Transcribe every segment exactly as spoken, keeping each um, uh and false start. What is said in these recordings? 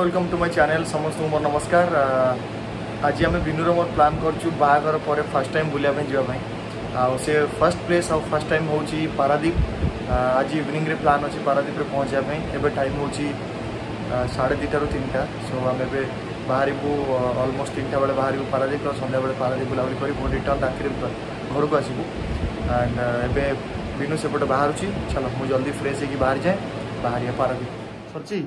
Welcome to my channel समस्त मोर नमस्कार। आज आम बिनुर मोर प्लान करूँ बाहागर पर फर्स्ट टाइम बुलाया जावाई से फर्स्ट प्लेस और फर्स्ट टाइम हूँ पारादीप। आज इवनिंग रे प्लान अच्छी पारादीप पहुँचापी एवं टाइम हूँ साढ़े दुटा रू तीन टा। सो आम ए बाहर अलमोस्ट तीन टा बेले बाहर पारादीप सन्ध्या बेले पारादीप बुलाबुली कर रिटर्न राति घर को आसबू एंड एवं बिनु सेपटे बाहर चलो मुझे जल्दी फ्रेश होगी बाहर जाए बाहर पारादीप सची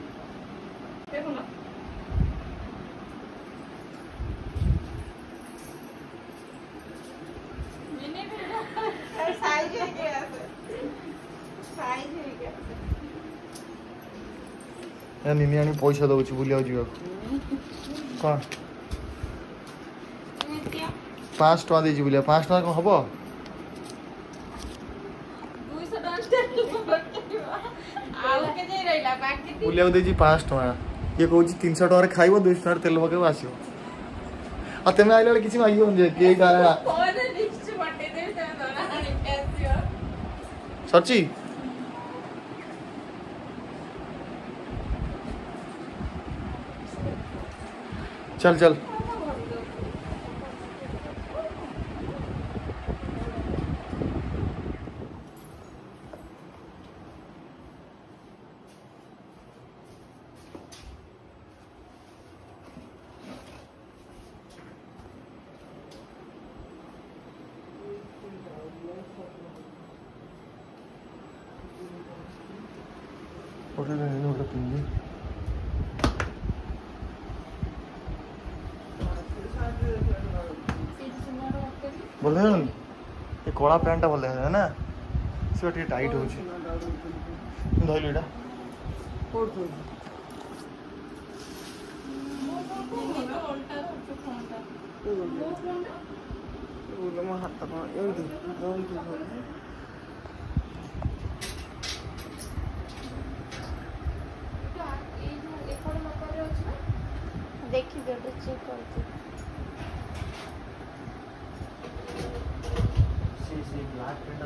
निनी आनी पैसा दौर बुलिया जा कौन पाँच टाँह दे बुलिया पाँच टाँह कौन हम बुलिया दे पाँच टाँह ये कौन तीन सौ टकर खाइब दुई टकर तेल पकड़ आसो आ तेज आइला कि मागे किए सची चल चल बोल ये कला पैंटा भल है ना से टाइट हो धरल यहाँ देखी चेक कर ब्लैक पेंट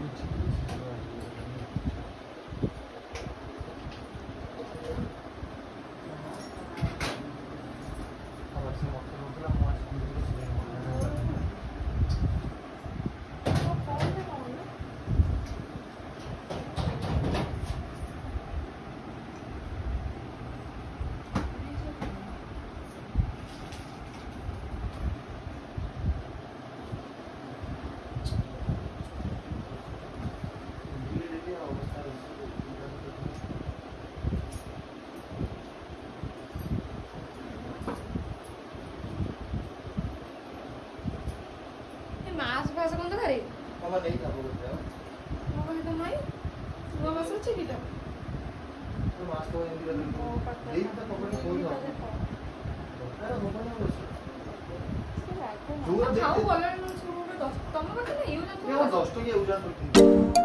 नहीं था वो वो कहे तो माई वो बस अच्छी की तो तो मास्क को हिंदी में नहीं था पकड़ के कोई ना अरे मोबाइल में बस दूर खाओ बोलन शुरू में दस तुम कहते ना यू ना ये दस तो ये उजान करती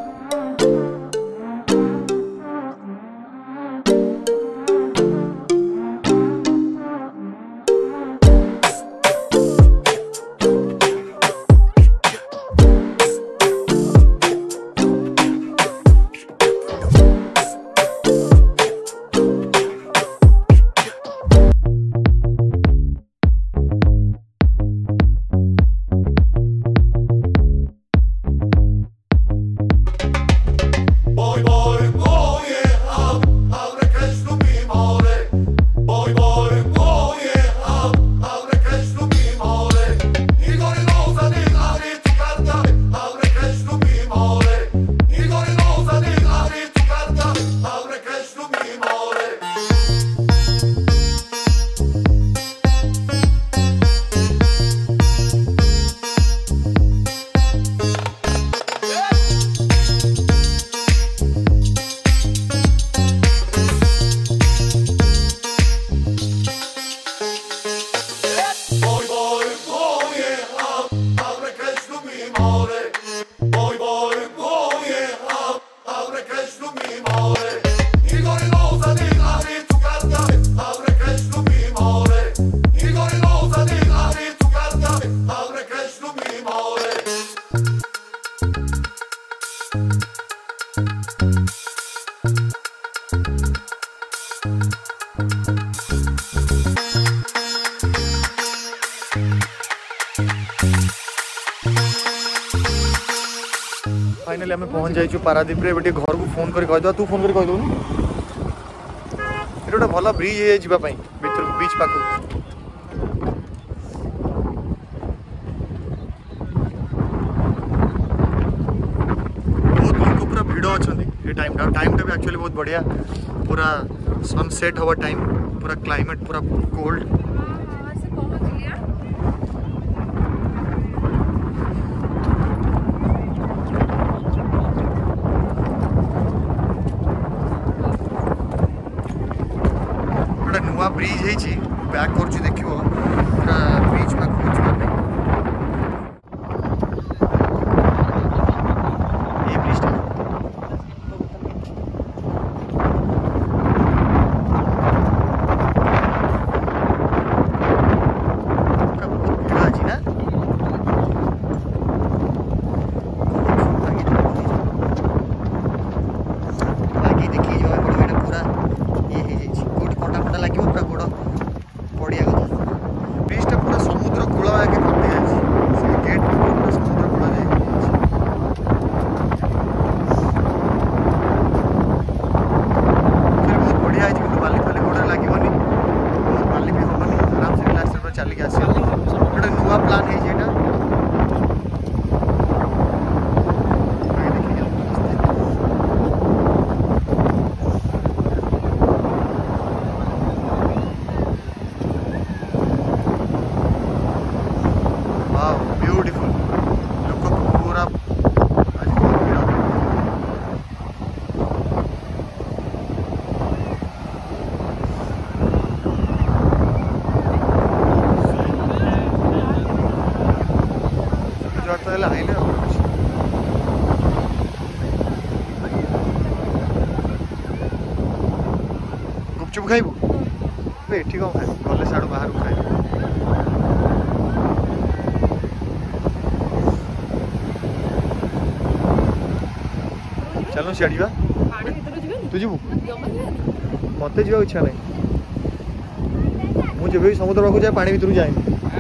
फाइनली आम पहुँच जाइए पारादीप रे घर को फोन कर कहीद तू फोन कर कहीदू ये गोटे भल ब्रिज है जावाई भर बीच पाख बहुत लोग पूरा भिड़ अच्छा ये टाइम टाइम भी एक्चुअली बहुत बढ़िया पूरा सनसेट हवा टाइम पूरा क्लाइमेट पूरा कोल्ड नुआ ब्रिज है बैक कर देखिए पूरा ब्रिज पाख ये ब्रिजटा आज ना आगे देखिए जो पूरा ये गोट कटा फटा लगे पूरा गोड़ पड़िया कथा ब्रिजटा पूरा समुद्र कूल आगे कटि जाए गेट पूरा समुद्र कूल जाए बहुत बढ़िया है कि बाली फाली गोड़े लगे बाली भी हेनी आराम से रिलैक्स चलिए आस गोटे नुआ प्लान है ब्यूटीफुल लोग पूरा आज बहुत भीड़ आइले गुपचुप खाइबू एठी कौन खाए गले साड़ू बाहर खाए चलो सीढ़ा तू जीवु मत जा इच्छा ना मुझे भी समुद्र पाक जाए पानी भर जाए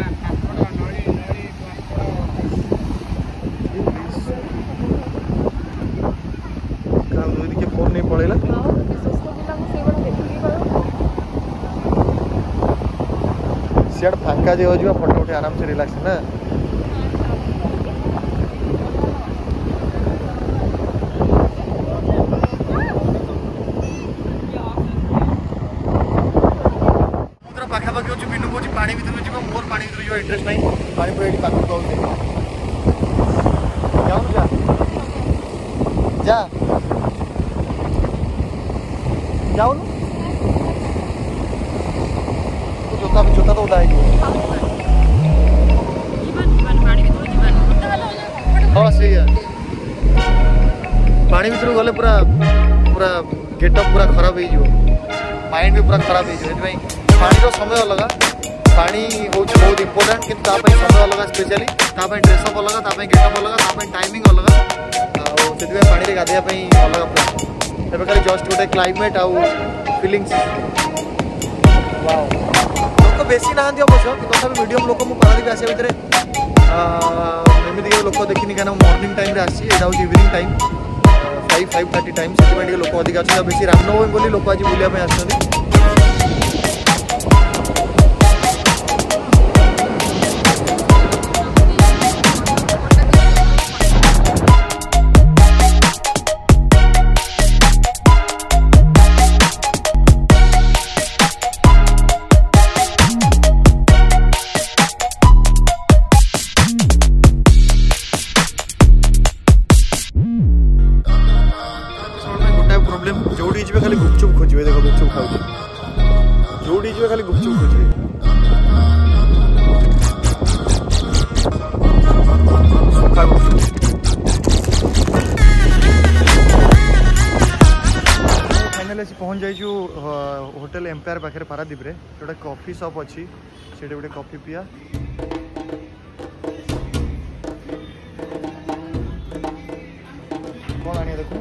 फोन नहीं पड़ेगा सियाड़ फांका जगह जा फोटो उठे आराम से रिलैक्स ना पाखापाखि अच्छे बिनु कौन पानी भर जा मोर पानी भर जा इंटरेस्ट नहीं पानी पूरा ये पाख जाऊँ जा जा जाऊन जोता जोता तो उड़ा हाँ से पानी भर गले पूरा पूरा गेटअप पूरा खराब हो माइंड भी पूरा खराब हो पानी रो समय अलग पानी हूँ बहुत इंपोर्टाट कि समय अलग स्पेशली ड्रेसअप अलग गेटअप अलग टाइमिंग अलग से पानी गाधेवाई अलग प्लान तेज खाली जस्ट गोटे क्लाइमेट आउ फिलिंग्स लोक बेसी ना अवश्य तथा मीडियम लोक मुझे पारादीप आसा भितर एमती लोक देखनी क्या मॉर्निंग टाइम आसी यहाँ हूँ evening time five five thirty time से लोक अधिक अच्छे बेसी रामनवमी बोली लोक आज बुलाया आस जोड़ी जी खाली गुपचुप खोजे देख गुपचुप खाऊ जोड़ी जी खाली गुपचुप खोजे फाइनल पहुँच जाइए होटेल एम्पायर पाखे पारादीप रे गोटे कॉफी शॉप अच्छी से गोटे कॉफी पिया कौन आनी देखो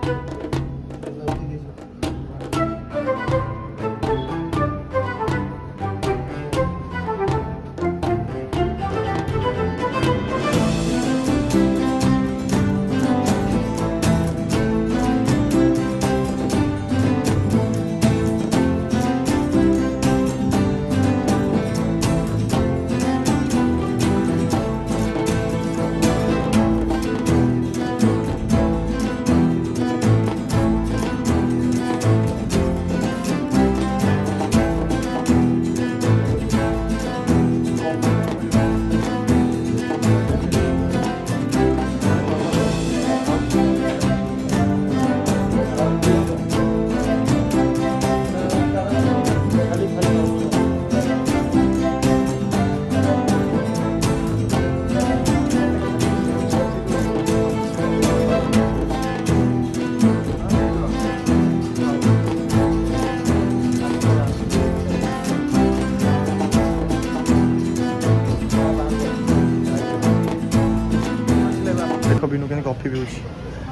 देखो बिनु के कॉफी भी होची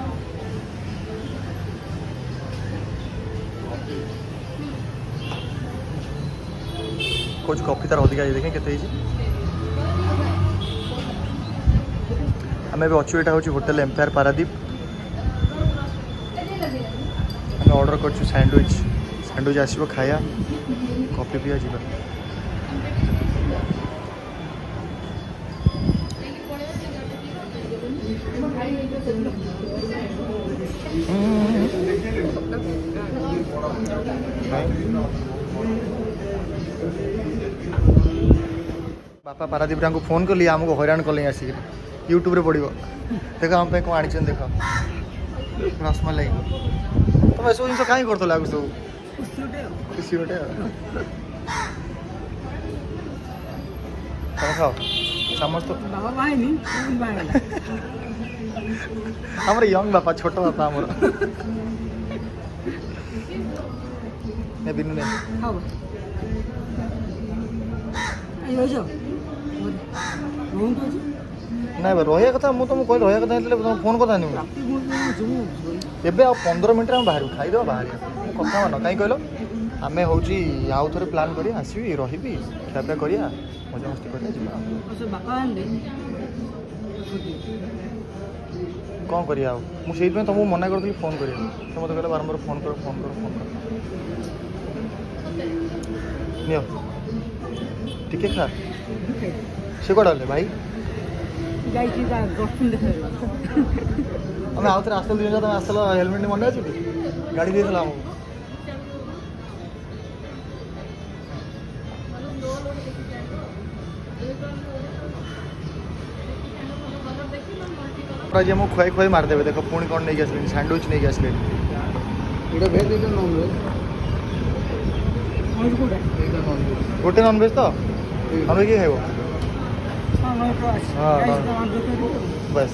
कुछ कॉफी तार अधिक देखें केते आम अच्छु यहाँ हूँ होटेल एम्पायर पारादीप आम ऑर्डर कर सैंडविच सैंडविच आसो खाया कॉफी पिया जी बापा पारादीप को फोन कली आमको हैरान कले आसिक यूट्यूब रे पड़ो देख आम कौन आनी देख रसमलाई तुम सब जिन कहीं कर सब खुशी गोटे खाओ समस्त आमर यंग बापा छोट बापा आमर ने बिनु ने ना रहा कथा मुझे तुमको कह रहा कथा तुम फोन कथा नहीं एवं आ पंद्रह मिनट में बाहर खाईद बाहर कथा मान कहीं कहल आम हूँ आउ थे प्लां कर आसबि रही ଖିଆପିଆ କରିବା ମଜାମସ୍ତି କରିବା ଯିବା କ'ଣ କରିବା ଆଉ ମୁଁ ସେଇଥିପାଇଁ ତୁମକୁ ମନା କରିଥିଲି ଫୋନ୍ କରିବାକୁ ତ ମୋତେ କହିଲେ ବାରମ୍ବାର ଫୋନ୍ କର ଫୋନ୍ କର ଫୋନ୍ କର ନିଅ ଟିକେ ଖା ସେ କୁଆଡ଼େ ଗଲେ ଭାଇ ଆମେ ଆଉ ଥରେ ଆସିଥିଲୁ ଦିନ ତୁମେ ଆସିଲ ହେଲମେଟ୍ ମନେ ଅଛି କି ଗାଡ଼ି ଦେଇଥିଲା ଆମକୁ आज मुझे खुआई खुआई मारदेवे देख पुणी कौन नहीं आसले सैंडविच नहीं आसले गोटे नॉन भेज तो नॉन भेज खाइब हाँ बस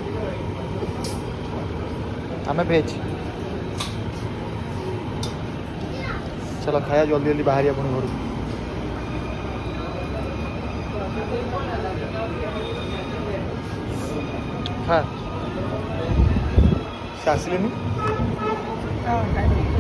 आम भेज चलो खाया जल्दी जल्दी बाहर अपने घर हाँ से आसिले